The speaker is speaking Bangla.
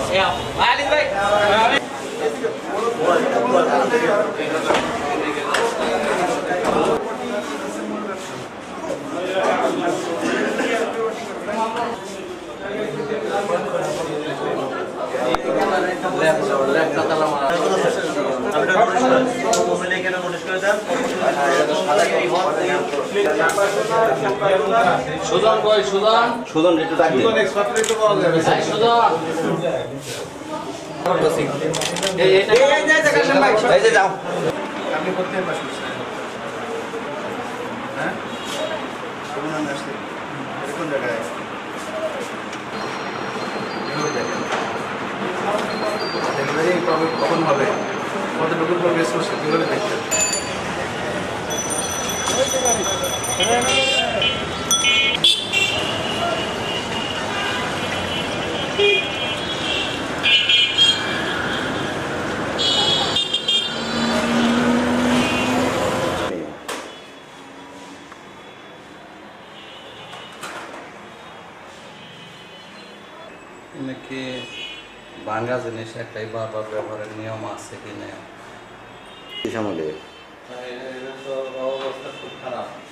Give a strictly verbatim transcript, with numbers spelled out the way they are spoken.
সুজন কই সুজন সুজন একটু ডাক দিন সুজন এক্সপার্ট একটু বলা যাবে এই সুজন এই এই এই যে কাশেম ভাই এই যে যাও আপনি করতে পারছেন হ্যাঁ কোন নাম আসছে কোন জায়গায় ডেলিভারি কবে কখন হবে কত লোকের উপর বেশ করছে কিভাবে দেখছেন নাকি ভাঙা জিনিস একটাই বারবার ব্যবহারের নিয়ম আছে কি না কি সম্বন্ধে অবস্থা খুব খারাপ